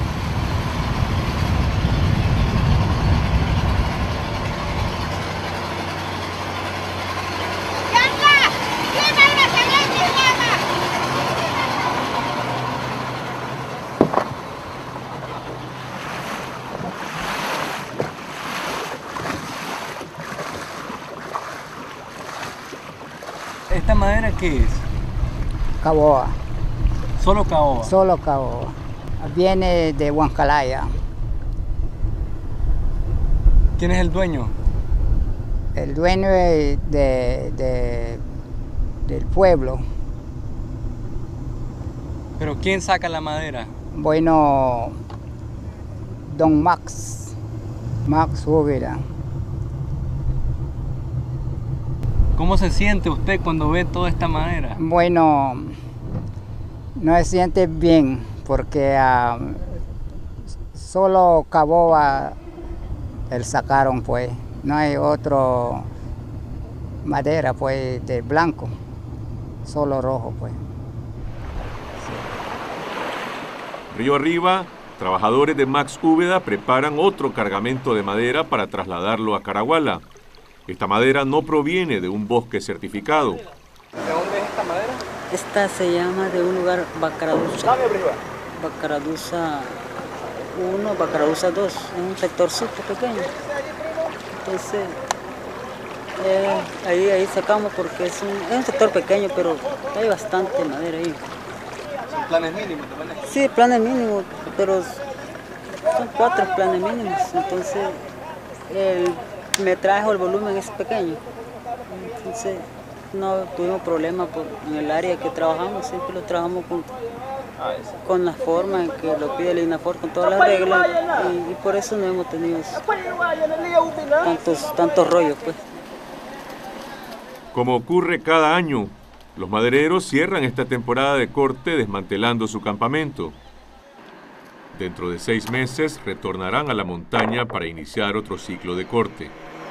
¿Esta madera qué es? Caoba. ¿Solo caoba? Solo caoba. Viene de Huancalaya. ¿Quién es el dueño? El dueño de, de, de, del pueblo. ¿Pero quién saca la madera? Bueno, don Max. Max Úbeda. ¿Cómo se siente usted cuando ve toda esta madera? Bueno, no se siente bien porque uh, solo caoba el sacaron, pues. No hay otro madera, pues, de blanco, solo rojo, pues. Sí. Río arriba, trabajadores de Max Úbeda preparan otro cargamento de madera para trasladarlo a Caraguala. Esta madera no proviene de un bosque certificado. ¿De dónde es esta madera? Esta se llama de un lugar Bacaraduza. Bacaraduza uno, Bacaraduza dos, es un sectorcito pequeño. Entonces, eh, ahí, ahí sacamos porque es un, es un sector pequeño, pero hay bastante madera ahí. ¿Son planes mínimos? Sí, planes mínimos, pero son cuatro planes mínimos. Entonces, el metraje o el volumen es pequeño. Entonces, no tuvimos problemas por, en el área que trabajamos, siempre lo trabajamos con, con la forma en que lo pide el INAFOR, con todas las reglas, y, y por eso no hemos tenido tantos, tantos rollos, pues. Como ocurre cada año, los madereros cierran esta temporada de corte desmantelando su campamento. Dentro de seis meses retornarán a la montaña para iniciar otro ciclo de corte.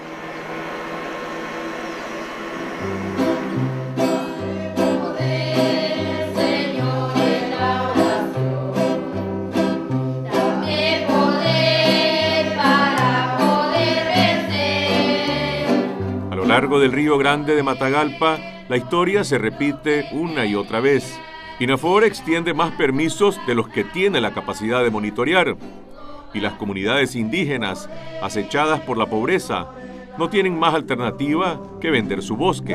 A lo largo del Río Grande de Matagalpa, la historia se repite una y otra vez. INAFOR extiende más permisos de los que tiene la capacidad de monitorear. Y las comunidades indígenas, acechadas por la pobreza, no tienen más alternativa que vender su bosque.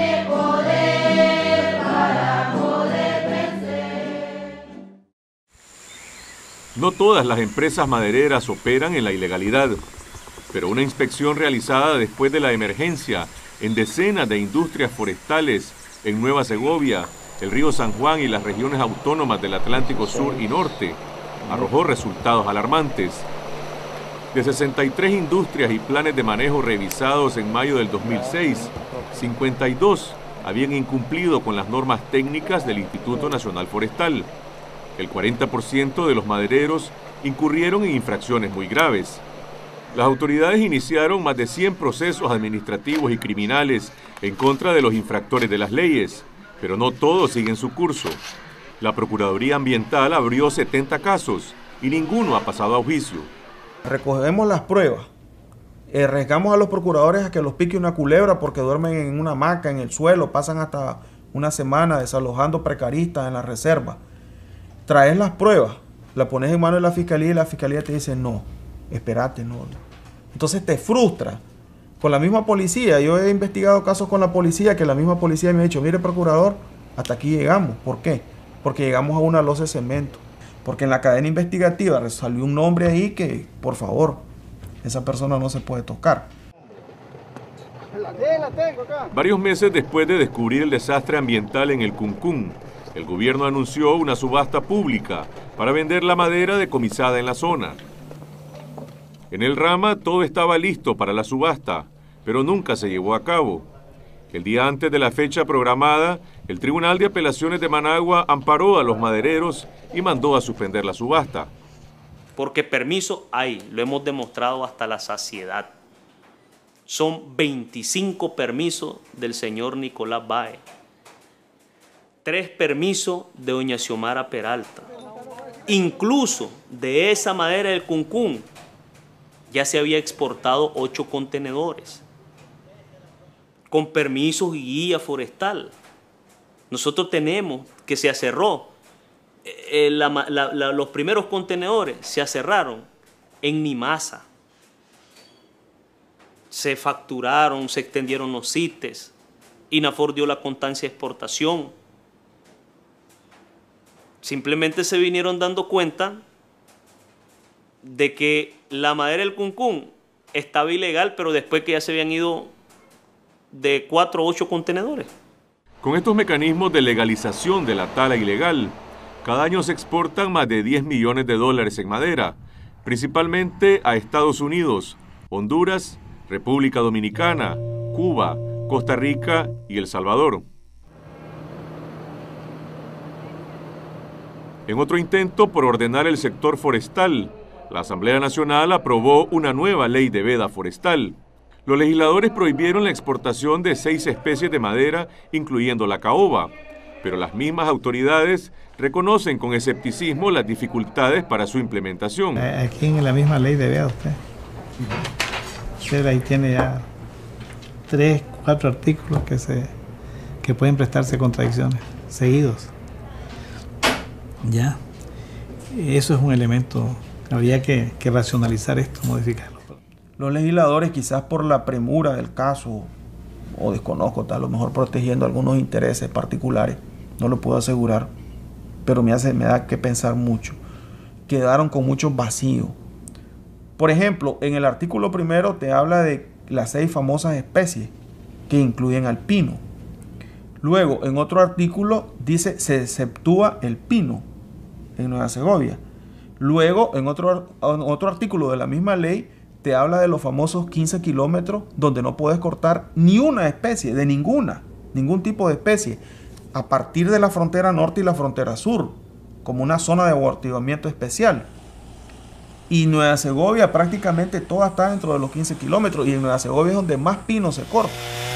No todas las empresas madereras operan en la ilegalidad, pero una inspección realizada después de la emergencia en decenas de industrias forestales en Nueva Segovia, el río San Juan y las regiones autónomas del Atlántico Sur y Norte arrojó resultados alarmantes. De sesenta y tres industrias y planes de manejo revisados en mayo del dos mil seis, cincuenta y dos habían incumplido con las normas técnicas del Instituto Nacional Forestal. El cuarenta por ciento de los madereros incurrieron en infracciones muy graves. Las autoridades iniciaron más de cien procesos administrativos y criminales en contra de los infractores de las leyes, pero no todos siguen su curso. La Procuraduría Ambiental abrió setenta casos y ninguno ha pasado a juicio. Recogemos las pruebas, eh, arriesgamos a los procuradores a que los pique una culebra porque duermen en una hamaca, en el suelo, pasan hasta una semana desalojando precaristas en la reserva. Traes las pruebas, la pones en manos de la fiscalía y la fiscalía te dice no, espérate, no. Entonces te frustra. Con la misma policía, yo he investigado casos con la policía que la misma policía me ha dicho, mire procurador, hasta aquí llegamos. ¿Por qué? Porque llegamos a una losa de cemento. Porque en la cadena investigativa salió un nombre ahí que, por favor, esa persona no se puede tocar. Varios meses después de descubrir el desastre ambiental en el Cuncún, el gobierno anunció una subasta pública para vender la madera decomisada en la zona. En el Rama todo estaba listo para la subasta, pero nunca se llevó a cabo. El día antes de la fecha programada, el Tribunal de Apelaciones de Managua amparó a los madereros y mandó a suspender la subasta. Porque permiso hay, lo hemos demostrado hasta la saciedad. Son veinticinco permisos del señor Nicolás Bae, tres permisos de doña Xiomara Peralta. Incluso de esa madera del cuncún ya se había exportado ocho contenedores con permisos y guía forestal. Nosotros tenemos que se acerró, eh, la, la, la, los primeros contenedores se acerraron en Nimasa. Se facturaron, se extendieron los C I T E S, INAFOR dio la constancia de exportación. Simplemente se vinieron dando cuenta de que la madera del cuncún estaba ilegal, pero después que ya se habían ido de cuatro a ocho contenedores. Con estos mecanismos de legalización de la tala ilegal, cada año se exportan más de diez millones de dólares en madera, principalmente a Estados Unidos, Honduras, República Dominicana, Cuba, Costa Rica y El Salvador. En otro intento por ordenar el sector forestal, la Asamblea Nacional aprobó una nueva ley de veda forestal. Los legisladores prohibieron la exportación de seis especies de madera, incluyendo la caoba, pero las mismas autoridades reconocen con escepticismo las dificultades para su implementación. Aquí en la misma ley de veda usted, usted ahí tiene ya tres, cuatro artículos que, se, que pueden prestarse contradicciones seguidos. Ya, eso es un elemento, habría que, que racionalizar esto, modificarlo. Los legisladores, quizás por la premura del caso, o desconozco, tal, a lo mejor protegiendo algunos intereses particulares, no lo puedo asegurar, pero me, hace, me da que pensar mucho, quedaron con muchos vacíos. Por ejemplo, en el artículo primero te habla de las seis famosas especies que incluyen al pino. Luego, en otro artículo dice se exceptúa el pino en Nueva Segovia. Luego, en otro, en otro artículo de la misma ley, te habla de los famosos quince kilómetros donde no puedes cortar ni una especie, de ninguna, ningún tipo de especie, a partir de la frontera norte y la frontera sur, como una zona de amortiguamiento especial. Y Nueva Segovia prácticamente toda está dentro de los quince kilómetros, y en Nueva Segovia es donde más pino se corta.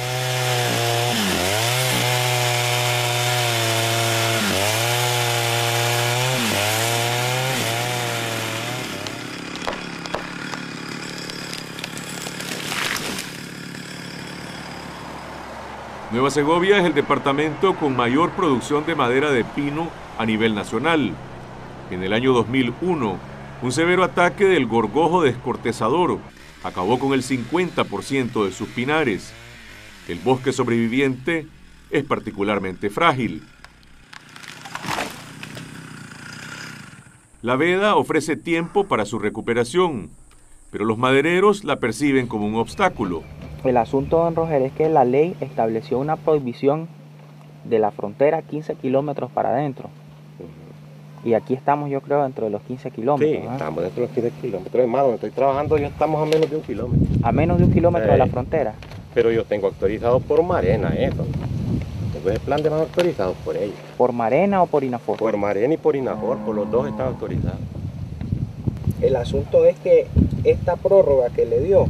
Nueva Segovia es el departamento con mayor producción de madera de pino a nivel nacional. En el año dos mil uno, un severo ataque del gorgojo descortezador acabó con el cincuenta por ciento de sus pinares. El bosque sobreviviente es particularmente frágil. La veda ofrece tiempo para su recuperación, pero los madereros la perciben como un obstáculo. El asunto, don Roger, es que la ley estableció una prohibición de la frontera quince kilómetros para adentro. Y aquí estamos, yo creo, dentro de los quince kilómetros. Sí, ¿eh? Estamos dentro de los quince kilómetros. Hermano, donde estoy trabajando ya estamos a menos de un kilómetro. A menos de un kilómetro sí. de la frontera. Pero yo tengo autorizado por Marena eso. Tengo el plan de más autorizado por ellos. ¿Por Marena o por INAFOR? Por Marena y por INAFOR, por los dos están autorizados. El asunto es que esta prórroga que le dio,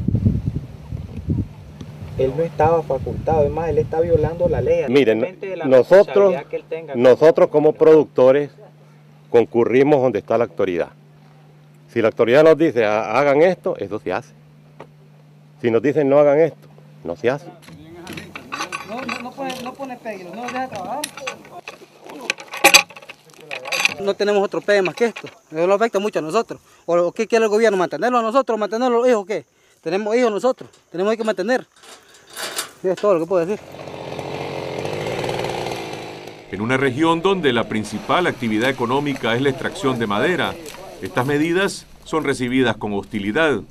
él no estaba facultado, es más, él está violando la ley. Miren, la nosotros, que él tenga nosotros como productores concurrimos donde está la autoridad. Si la autoridad nos dice hagan esto, eso se hace. Si nos dicen no hagan esto, no se hace. No, no, no pone, no pone peguilo, no deja trabajar. No tenemos otro pegue más que esto, eso nos afecta mucho a nosotros. ¿O qué quiere el gobierno? ¿Mantenerlo a nosotros? ¿Mantenerlo a los hijos? ¿Qué? Tenemos hijos nosotros, tenemos que mantener. Es todo lo que puedo decir. En una región donde la principal actividad económica es la extracción de madera, estas medidas son recibidas con hostilidad.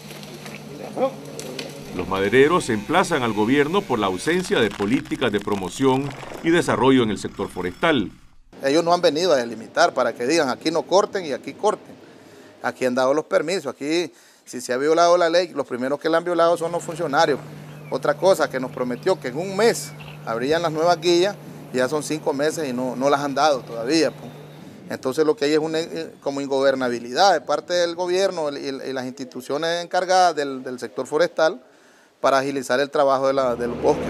Los madereros emplazan al gobierno por la ausencia de políticas de promoción y desarrollo en el sector forestal. Ellos no han venido a delimitar para que digan aquí no corten y aquí corten. Aquí han dado los permisos, aquí Si se ha violado la ley, los primeros que la han violado son los funcionarios. Otra cosa que nos prometió que en un mes abrían las nuevas guías, ya son cinco meses y no, no las han dado todavía. Pues. Entonces lo que hay es una como ingobernabilidad de parte del gobierno y, y las instituciones encargadas del, del sector forestal para agilizar el trabajo de, la, de los bosques.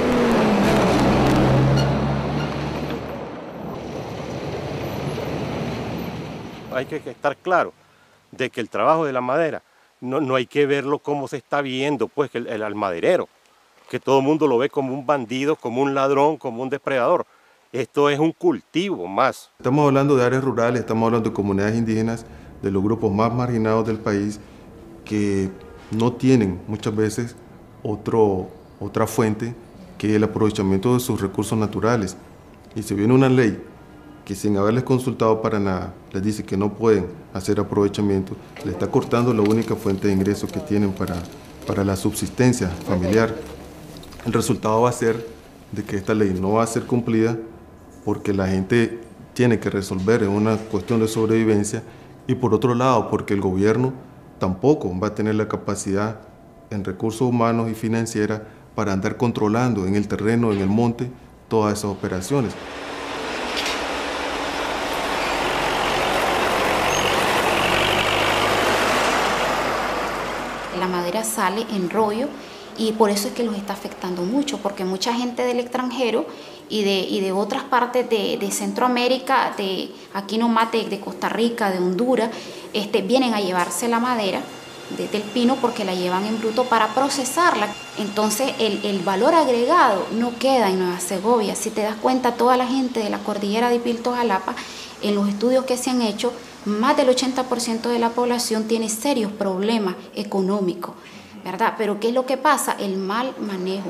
Hay que estar claro de que el trabajo de la madera no, no hay que verlo como se está viendo, pues, el, el, el maderero, que todo el mundo lo ve como un bandido, como un ladrón, como un depredador. Esto es un cultivo más. Estamos hablando de áreas rurales, estamos hablando de comunidades indígenas, de los grupos más marginados del país, que no tienen muchas veces otro, otra fuente que el aprovechamiento de sus recursos naturales. Y se viene una ley que sin haberles consultado para nada, les dice que no pueden hacer aprovechamiento, le está cortando la única fuente de ingresos que tienen para, para la subsistencia familiar. El resultado va a ser de que esta ley no va a ser cumplida porque la gente tiene que resolver en una cuestión de sobrevivencia y por otro lado porque el gobierno tampoco va a tener la capacidad en recursos humanos y financiera para andar controlando en el terreno, en el monte, todas esas operaciones. La madera sale en rollo y por eso es que los está afectando mucho, porque mucha gente del extranjero y de, y de otras partes de, de Centroamérica, de aquí nomás de, de Costa Rica, de Honduras, este, vienen a llevarse la madera de, del pino porque la llevan en bruto para procesarla. Entonces el, el valor agregado no queda en Nueva Segovia. Si te das cuenta, toda la gente de la cordillera de Pilto-Jalapa, en los estudios que se han hecho, más del ochenta por ciento de la población tiene serios problemas económicos, ¿verdad? Pero ¿qué es lo que pasa? El mal manejo.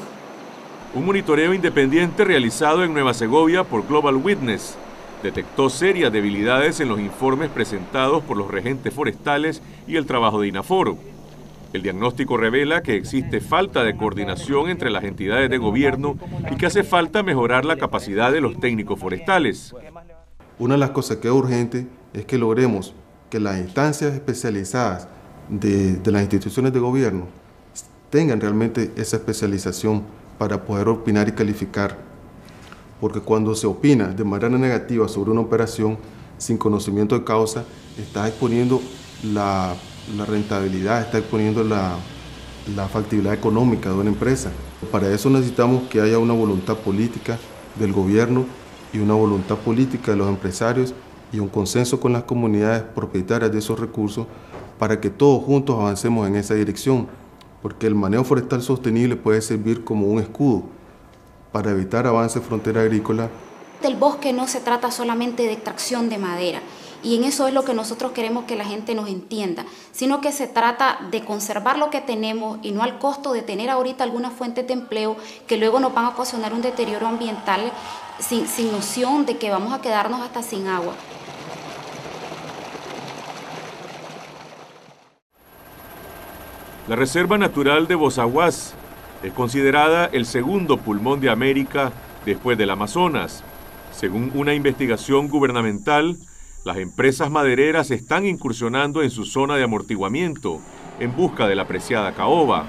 Un monitoreo independiente realizado en Nueva Segovia por Global Witness detectó serias debilidades en los informes presentados por los regentes forestales y el trabajo de INAFOR. El diagnóstico revela que existe falta de coordinación entre las entidades de gobierno y que hace falta mejorar la capacidad de los técnicos forestales. Una de las cosas que es urgente es que logremos que las instancias especializadas de, de las instituciones de gobierno tengan realmente esa especialización para poder opinar y calificar. Porque cuando se opina de manera negativa sobre una operación sin conocimiento de causa, está exponiendo la, la rentabilidad, está exponiendo la, la factibilidad económica de una empresa. Para eso necesitamos que haya una voluntad política del gobierno y una voluntad política de los empresarios y un consenso con las comunidades propietarias de esos recursos para que todos juntos avancemos en esa dirección, porque el manejo forestal sostenible puede servir como un escudo para evitar avances de frontera agrícola. El bosque no se trata solamente de extracción de madera, y en eso es lo que nosotros queremos que la gente nos entienda, sino que se trata de conservar lo que tenemos y no al costo de tener ahorita algunas fuentes de empleo que luego nos van a ocasionar un deterioro ambiental sin, sin noción de que vamos a quedarnos hasta sin agua. La Reserva Natural de Bozaguas es considerada el segundo pulmón de América después del Amazonas. Según una investigación gubernamental, las empresas madereras están incursionando en su zona de amortiguamiento en busca de la preciada caoba.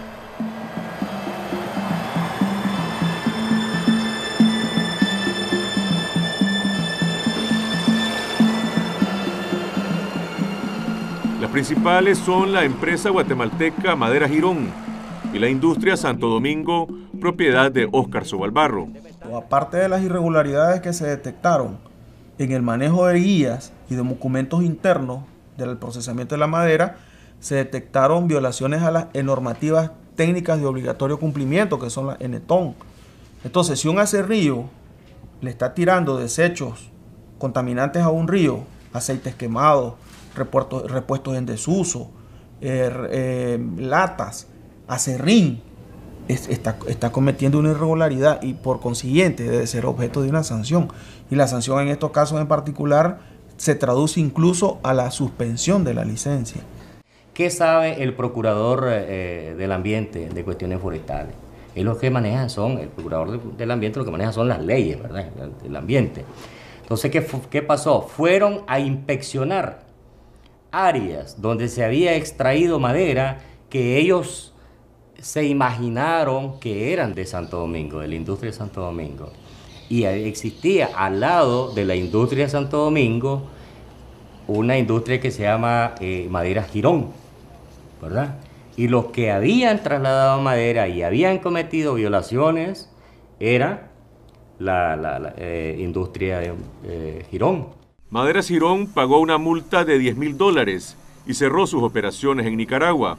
Las principales son la empresa guatemalteca Madera Girón y la industria Santo Domingo, propiedad de Óscar Sobalbarro. Aparte de las irregularidades que se detectaron en el manejo de guías y de documentos internos del procesamiento de la madera, se detectaron violaciones a las normativas técnicas de obligatorio cumplimiento, que son las ENETON. Entonces, si un aserrío le está tirando desechos contaminantes a un río, aceites quemados, repuestos, repuestos en desuso, eh, eh, latas, acerrín, es, está, está cometiendo una irregularidad y por consiguiente debe ser objeto de una sanción. Y la sanción en estos casos en particular se traduce incluso a la suspensión de la licencia. ¿Qué sabe el procurador eh, del ambiente de cuestiones forestales? Él lo que maneja son, el procurador de, del ambiente lo que maneja son las leyes, ¿verdad? El, el ambiente. Entonces, ¿qué, ¿qué pasó? Fueron a inspeccionar áreas donde se había extraído madera que ellos se imaginaron que eran de Santo Domingo, de la industria de Santo Domingo. Y existía al lado de la industria de Santo Domingo una industria que se llama eh, Madera Girón, ¿verdad? Y los que habían trasladado madera y habían cometido violaciones era la, la, la eh, industria de eh, Girón. Maderas Girón pagó una multa de diez mil dólares y cerró sus operaciones en Nicaragua.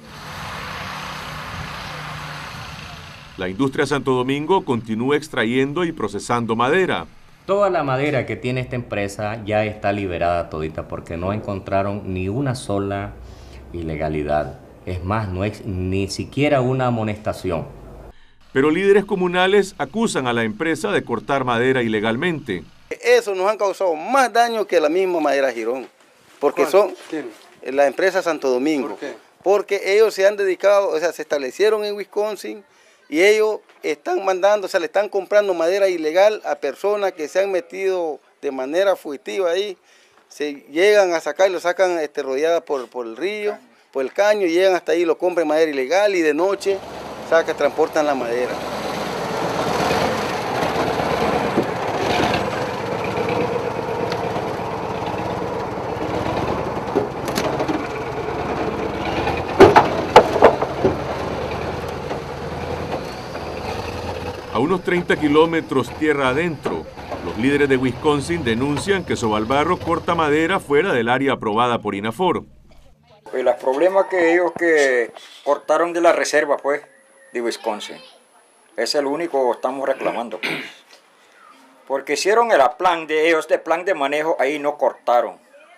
La industria Santo Domingo continúa extrayendo y procesando madera. Toda la madera que tiene esta empresa ya está liberada todita porque no encontraron ni una sola ilegalidad. Es más, no es ni siquiera una amonestación. Pero líderes comunales acusan a la empresa de cortar madera ilegalmente. Eso nos han causado más daño que la misma Madera Girón, porque son la empresa Santo Domingo. ¿Por qué? Porque ellos se han dedicado, o sea, se establecieron en Wisconsin y ellos están mandando, o sea, le están comprando madera ilegal a personas que se han metido de manera fugitiva ahí, se llegan a sacar, lo sacan este, rodeadas por, por el río, por el caño, llegan hasta ahí, lo compran madera ilegal y de noche sacan, transportan la madera. A unos treinta kilómetros tierra adentro, los líderes de Wisconsin denuncian que Sobalbarro corta madera fuera del área aprobada por INAFOR. Pues los problemas que ellos que cortaron de la reserva, pues, de Wisconsin, es el único que estamos reclamando, pues. Porque hicieron el plan de ellos, de plan de manejo, ahí no cortaron.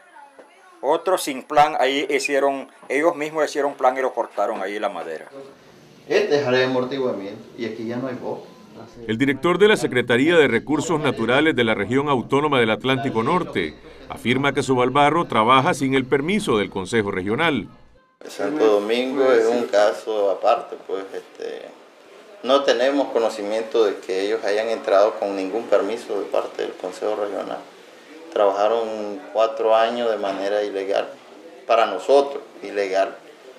Otros sin plan, ahí hicieron, ellos mismos hicieron plan y lo cortaron ahí la madera. Este es área de amortiguamiento y aquí ya no hay bosque. El director de la Secretaría de Recursos Naturales de la Región Autónoma del Atlántico Norte afirma que Sobalbarro trabaja sin el permiso del Consejo Regional. Santo Domingo es un caso aparte, pues este, no tenemos conocimiento de que ellos hayan entrado con ningún permiso de parte del Consejo Regional. Trabajaron cuatro años de manera ilegal, para nosotros, ilegal.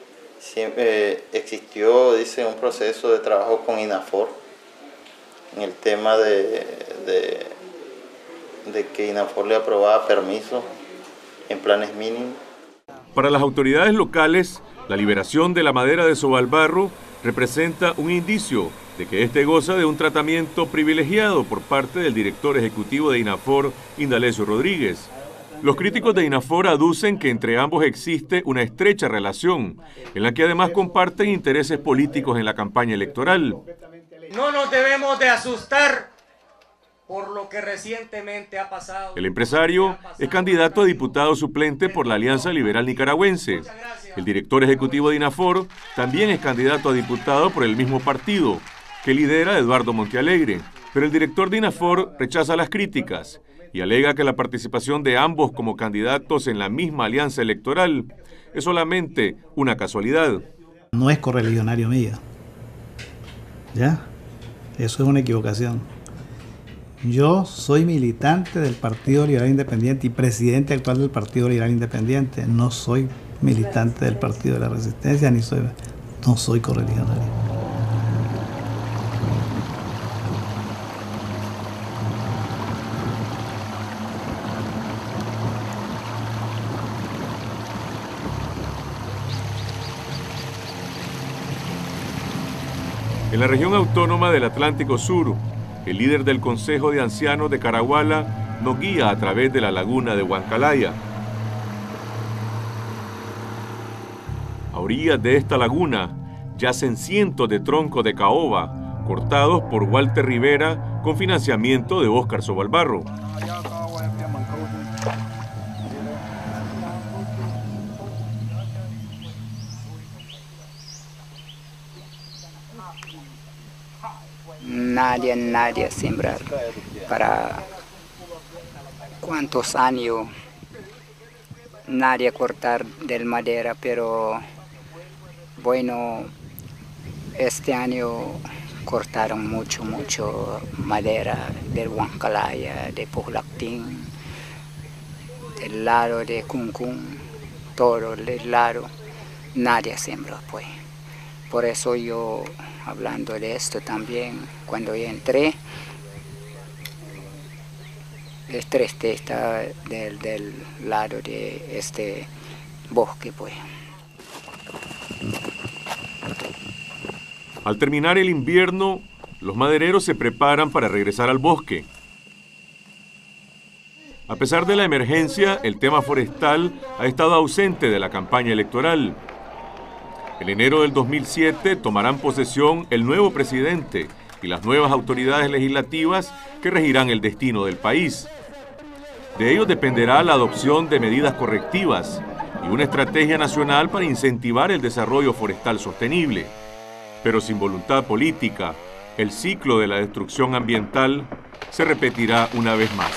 Siempre eh, existió, dice, un proceso de trabajo con INAFOR en el tema de, de, de que INAFOR le aprobaba permisos en planes mínimos. Para las autoridades locales, la liberación de la madera de Sobalbarro representa un indicio de que este goza de un tratamiento privilegiado por parte del director ejecutivo de INAFOR, Indalecio Rodríguez. Los críticos de INAFOR aducen que entre ambos existe una estrecha relación, en la que además comparten intereses políticos en la campaña electoral. No nos debemos de asustar por lo que recientemente ha pasado. El empresario es candidato a diputado suplente por la Alianza Liberal Nicaragüense. El director ejecutivo de INAFOR también es candidato a diputado por el mismo partido, que lidera Eduardo Montealegre. Pero el director de INAFOR rechaza las críticas y alega que la participación de ambos como candidatos en la misma alianza electoral es solamente una casualidad. No es correligionario mío. ¿Ya? Eso es una equivocación. Yo soy militante del Partido Liberal Independiente y presidente actual del Partido Liberal Independiente. No soy militante del Partido de la Resistencia, ni soy, no soy correligionario. En la región autónoma del Atlántico Sur, el líder del Consejo de Ancianos de Caraguala nos guía a través de la laguna de Huancalaya. A orillas de esta laguna yacen cientos de troncos de caoba cortados por Walter Rivera con financiamiento de Óscar Sobalbarro. Nadie, nadie sembrar. Para cuántos años nadie cortar de madera, pero bueno, este año cortaron mucho, mucho madera del Huancalaya, de Pujlactín, del lado de Cuncún, todo el lado, nadie sembró pues. Por eso yo, hablando de esto también, cuando yo entré, es triste estar del, del lado de este bosque pues. Al terminar el invierno, los madereros se preparan para regresar al bosque. A pesar de la emergencia, el tema forestal ha estado ausente de la campaña electoral. En enero del dos mil siete tomarán posesión el nuevo presidente y las nuevas autoridades legislativas que regirán el destino del país. De ellos dependerá la adopción de medidas correctivas y una estrategia nacional para incentivar el desarrollo forestal sostenible. Pero sin voluntad política, el ciclo de la destrucción ambiental se repetirá una vez más.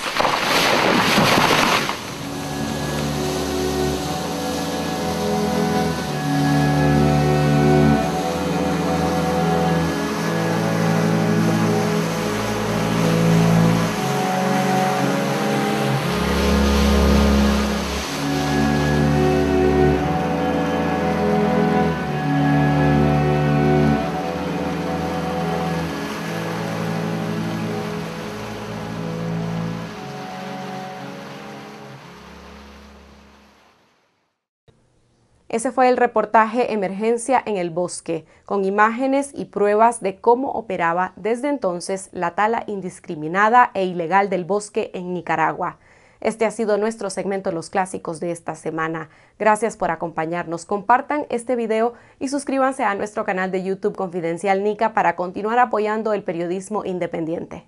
Ese fue el reportaje Emergencia en el Bosque, con imágenes y pruebas de cómo operaba desde entonces la tala indiscriminada e ilegal del bosque en Nicaragua. Este ha sido nuestro segmento Los Clásicos de esta semana. Gracias por acompañarnos. Compartan este video y suscríbanse a nuestro canal de YouTube Confidencial Nica para continuar apoyando el periodismo independiente.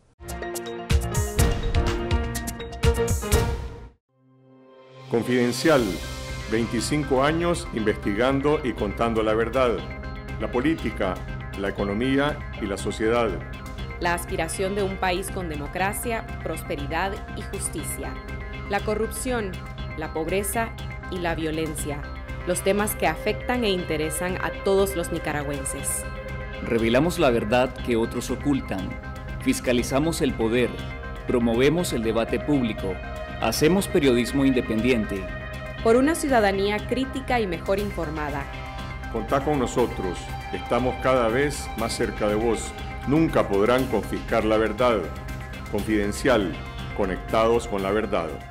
Confidencial. veinticinco años investigando y contando la verdad, la política, la economía y la sociedad. La aspiración de un país con democracia, prosperidad y justicia. La corrupción, la pobreza y la violencia. Los temas que afectan e interesan a todos los nicaragüenses. Revelamos la verdad que otros ocultan. Fiscalizamos el poder. Promovemos el debate público. Hacemos periodismo independiente. Por una ciudadanía crítica y mejor informada. Contá con nosotros, estamos cada vez más cerca de vos. Nunca podrán confiscar la verdad. Confidencial, conectados con la verdad.